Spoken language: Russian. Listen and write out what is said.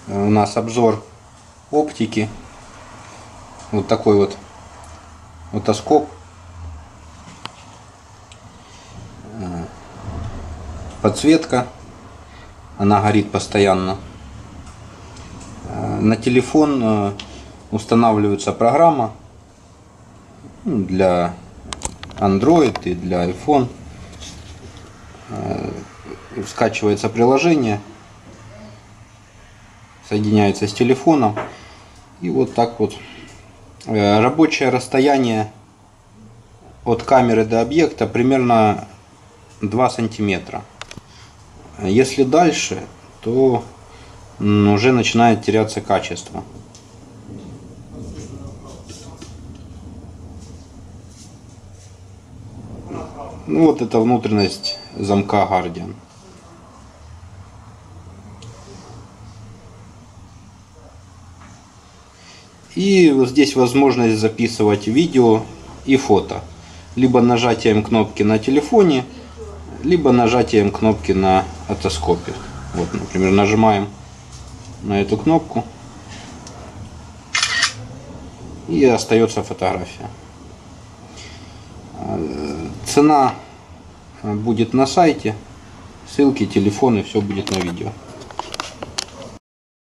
у нас обзор оптики. Вот такой вот отоскоп. Подсветка. Она горит постоянно. На телефон устанавливается программа для Android и для iPhone. Скачивается приложение, соединяется с телефоном, и вот так вот. Рабочее расстояние от камеры до объекта примерно 2 сантиметра. Если дальше, то уже начинает теряться качество. Ну, вот это внутренность замка Guardian. И вот здесь возможность записывать видео и фото. Либо нажатием кнопки на телефоне, либо нажатием кнопки на отоскопе. Вот, например, нажимаем на эту кнопку, и остается фотография. Цена будет на сайте, ссылки, телефоны, все будет на видео.